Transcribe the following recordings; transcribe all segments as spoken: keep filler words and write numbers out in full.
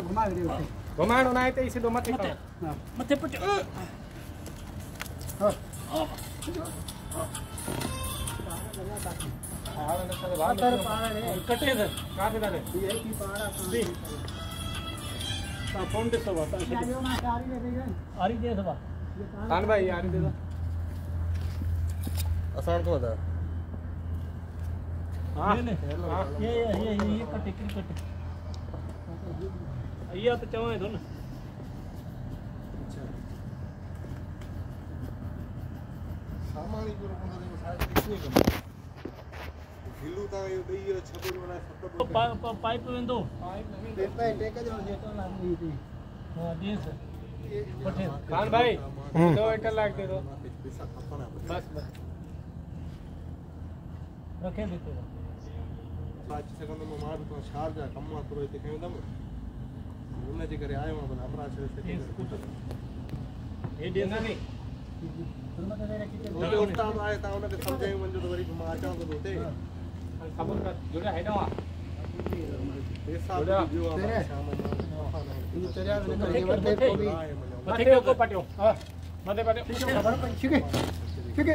घुमा दे उसे घुमाणो ना ते सीधो मथे कर मथे पुट हां कटे दे काटे दे ये की पहाड़ा दी ता फोन दे सब ता आरी दे सब हां भाई आरी दे दो आसान तो बता हां ये ये ये ये कटे कटे अय्या तो चवाए दो ना अच्छा सामानी को रखना दे साइड कितने कम ढिलू ता ये दई छबो वाला सत्तर पाइप वेंदो पाइप नहीं टेका टेका जो जेतो ना नहीं थी हां दीस पठे खान भाई दो मीटर लाग दे दो बस बस रखे देते पाँच सेकंड में मार तो शार जा कम मा करो इते केदम उन्ने जे करे आयो मां हमरा से स्कूटर ये देना नहीं वो जो उस्ताद आए ता उन्हें समझाई मंजो तो वरी घुमा चा तो होते खबर कर जुड़ा है ना ये साथ जो आ शाम में इन चरिया ने करे मथे को भी मथे को पटियो हां मथे पटियो खबर पर ठीक है ठीक है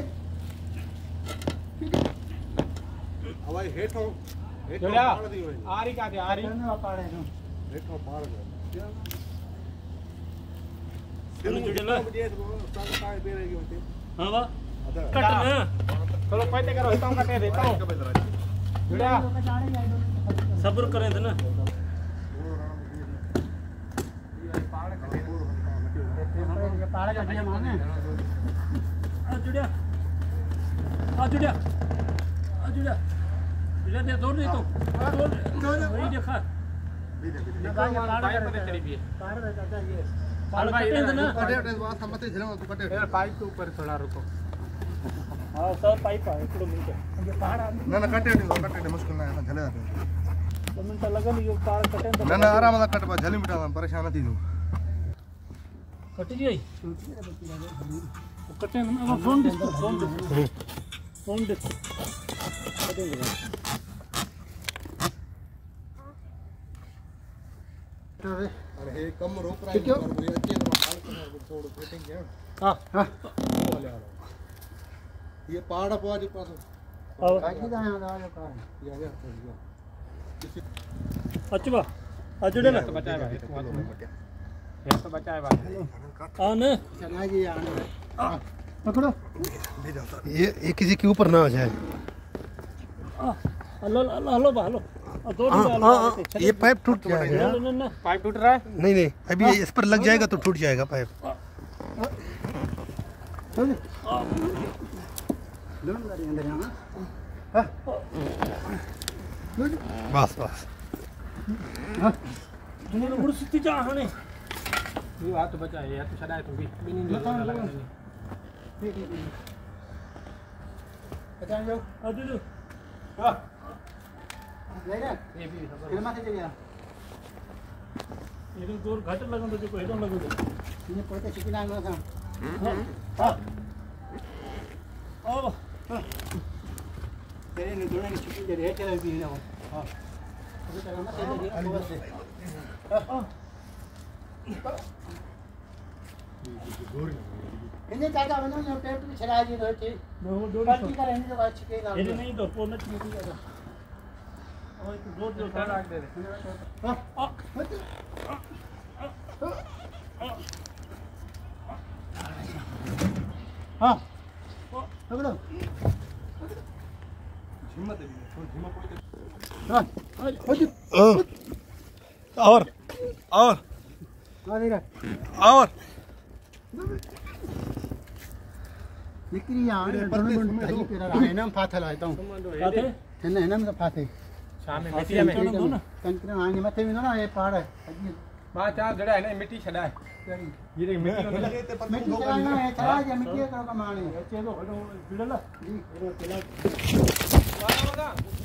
हवाई हेठो जुड़ा आरी का दे आरी ना पाड़े नो हेठो पाड़ दे चलो जुड़ा मुझे तो उस्ताद का बेरे की होते हां बा कट ना चलो पहले करो हितां कटे देता हूं जुड़ा सब्र करें ना ये पाड़ा का दिया माने आ जुड़ा आ जुड़ा आ जुड़ा जुड़ा दे दो नहीं तो दो वही देखा ना भाई पाड़ा का चली भी पाड़ा का चाचा ये पाड़ा कटे ना कटे कटे बात हम मत झलवा तो कटे यार पाइप के ऊपर थोड़ा रुको हां सब पाइप है थोड़ा मिनट ये पहाड़ ना ना कटे नहीं कटे मुश्किल ना है झले जाते दो मिनट लगन ये पहाड़ कटे ना ना आराम से कट पा झली मिटा परेशान थी तू कट गई कटे ना अब फोन दे फोन दे फोन दे कटेंगे अरे ये कम रोक रहा है क्यों ये अच्छे तो हाल करना थोड़ा फिटिंग है हां हां ये पहाड़ पर आज पास और काकी दा यहां आ का या या अच्छा अजुड़े ना तो बचाए भाई ये तो बचाए भाई हां ना चला जी आने पकड़ो ये ये किसी के ऊपर ना आ जाए हेलो हेलो हेलो दो ये पाइप टूट जाएगा पाइप टूट रहा है नहीं नहीं अभी इस पर लग जाएगा तो टूट जाएगा पाइप बस बस तुमने मुड़ सिटी जा हने ये हाथ तो बचाए यार तो छड़ाए तू भी बिनी जो लगा ठीक है बचा जाओ अजुड़े हां ले रे ये भी फिर माथे गया ये तो दूर घाट लगन तो को हेडो लगो ये पड़ते सिटी ना था हां ओ तेरे ने दोने की छुट्टी दे रहे चला भी ना हां अभी तक मत दे दिया बस हां इन्हें काका बनो ने पेट में छड़ा जी दो थी वो दो पार्टी का रहने जो अच्छी के ना ये नहीं तो पोन छुट्टी का और तो दो दो रख दे हां हां पकड़ो हिम्मत है हिम्मत कोई हां और और और निकली यार दोनों मिनट भाई तेरा है ना फाथल आता हूं फाथे है ना ना फाथे शाम में मिट्टी में कंकरा आने मथे में ना ये पहाड़ है बा चार जड़ा है ना मिट्टी छड़ा है ये देख मिट्टी होने लगे ते मिट्टी चलाना है चला जा मिट्टी करो कमाने चलो जुड़ला जी चला वाला वाला